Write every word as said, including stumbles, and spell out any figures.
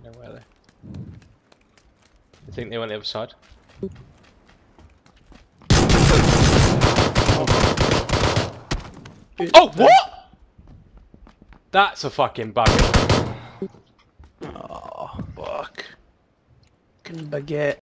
Don't know where they. I think they went the other side. Oh, what? That's a fucking bugger. Oh, fuck. Fucking baguette.